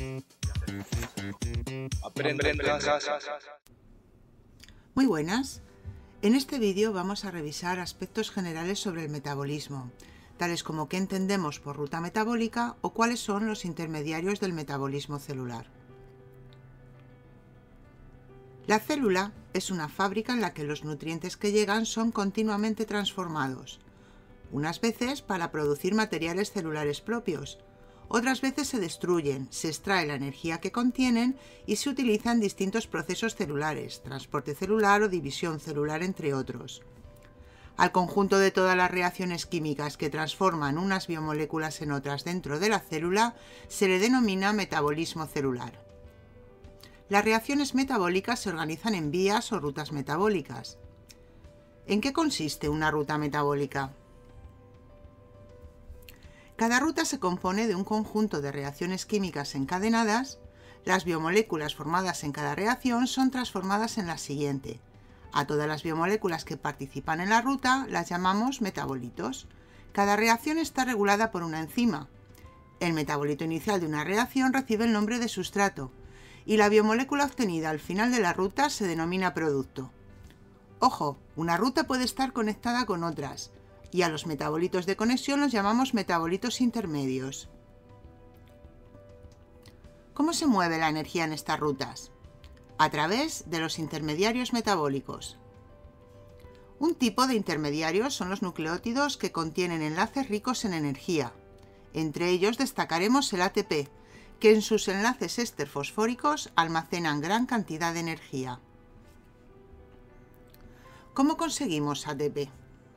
Aprende en casa. Muy buenas. En este vídeo vamos a revisar aspectos generales sobre el metabolismo, tales como qué entendemos por ruta metabólica o cuáles son los intermediarios del metabolismo celular. La célula es una fábrica en la que los nutrientes que llegan son continuamente transformados, unas veces para producir materiales celulares propios, otras veces se destruyen, se extrae la energía que contienen y se utilizan distintos procesos celulares, transporte celular o división celular, entre otros. Al conjunto de todas las reacciones químicas que transforman unas biomoléculas en otras dentro de la célula se le denomina metabolismo celular. Las reacciones metabólicas se organizan en vías o rutas metabólicas. ¿En qué consiste una ruta metabólica? Cada ruta se compone de un conjunto de reacciones químicas encadenadas. Las biomoléculas formadas en cada reacción son transformadas en la siguiente. A todas las biomoléculas que participan en la ruta las llamamos metabolitos. Cada reacción está regulada por una enzima. El metabolito inicial de una reacción recibe el nombre de sustrato y la biomolécula obtenida al final de la ruta se denomina producto. Ojo, una ruta puede estar conectada con otras, y a los metabolitos de conexión los llamamos metabolitos intermedios. ¿Cómo se mueve la energía en estas rutas? A través de los intermediarios metabólicos. Un tipo de intermediarios son los nucleótidos que contienen enlaces ricos en energía. Entre ellos destacaremos el ATP, que en sus enlaces éster fosfóricos almacenan gran cantidad de energía. ¿Cómo conseguimos ATP?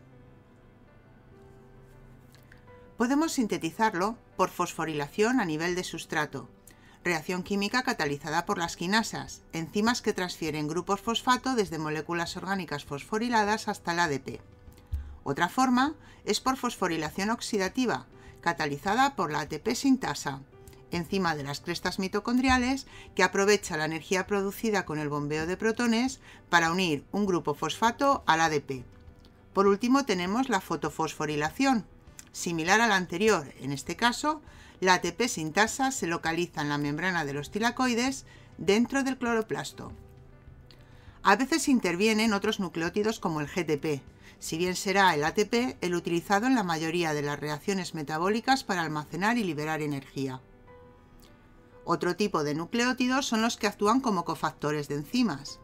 Podemos sintetizarlo por fosforilación a nivel de sustrato, reacción química catalizada por las quinasas, enzimas que transfieren grupos fosfato desde moléculas orgánicas fosforiladas hasta el ADP. Otra forma es por fosforilación oxidativa, catalizada por la ATP sintasa, enzima de las crestas mitocondriales que aprovecha la energía producida con el bombeo de protones para unir un grupo fosfato al ADP. Por último tenemos la fotofosforilación, similar a la anterior. En este caso, la ATP sintasa se localiza en la membrana de los tilacoides dentro del cloroplasto. A veces intervienen otros nucleótidos como el GTP, si bien será el ATP el utilizado en la mayoría de las reacciones metabólicas para almacenar y liberar energía. Otro tipo de nucleótidos son los que actúan como cofactores de enzimas.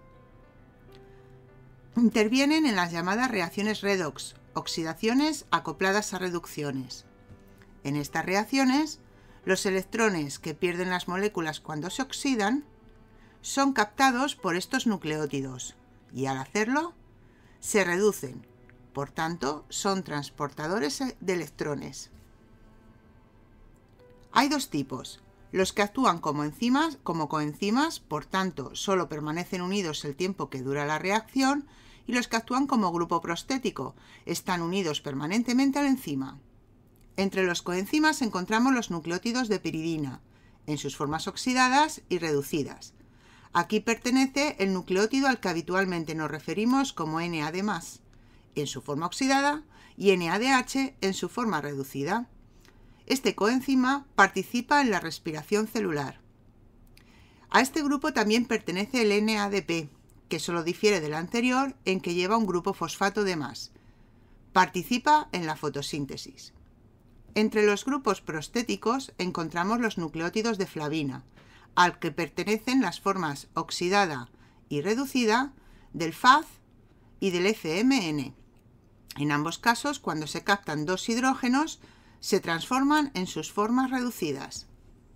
Intervienen en las llamadas reacciones redox, oxidaciones acopladas a reducciones. En estas reacciones, los electrones que pierden las moléculas cuando se oxidan son captados por estos nucleótidos y al hacerlo se reducen, por tanto son transportadores de electrones. Hay dos tipos: los que actúan como coenzimas, por tanto solo permanecen unidos el tiempo que dura la reacción, y los que actúan como grupo prostético, están unidos permanentemente a la enzima. Entre los coenzimas encontramos los nucleótidos de piridina, en sus formas oxidadas y reducidas. Aquí pertenece el nucleótido al que habitualmente nos referimos como NAD+, en su forma oxidada, y NADH en su forma reducida. Este coenzima participa en la respiración celular. A este grupo también pertenece el NADP, que solo difiere del anterior en que lleva un grupo fosfato de más. Participa en la fotosíntesis. Entre los grupos prostéticos encontramos los nucleótidos de flavina, al que pertenecen las formas oxidada y reducida del FAZ y del FMN. En ambos casos, cuando se captan dos hidrógenos, se transforman en sus formas reducidas.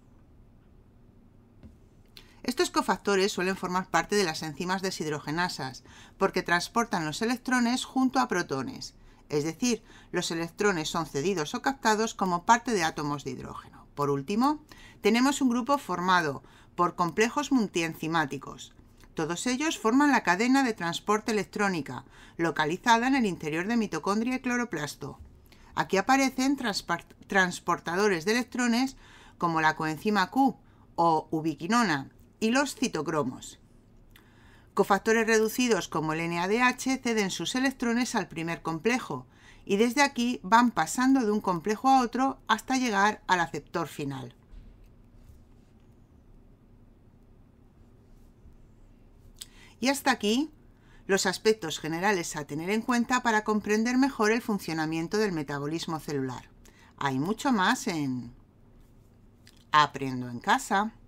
Estos cofactores suelen formar parte de las enzimas deshidrogenasas porque transportan los electrones junto a protones, es decir, los electrones son cedidos o captados como parte de átomos de hidrógeno. Por último, tenemos un grupo formado por complejos multienzimáticos. Todos ellos forman la cadena de transporte electrónica, localizada en el interior de mitocondria y cloroplasto. Aquí aparecen transportadores de electrones como la coenzima Q o ubiquinona y los citocromos. Cofactores reducidos como el NADH ceden sus electrones al primer complejo y desde aquí van pasando de un complejo a otro hasta llegar al aceptor final. Y hasta aquí los aspectos generales a tener en cuenta para comprender mejor el funcionamiento del metabolismo celular. Hay mucho más en Aprendo en Casa.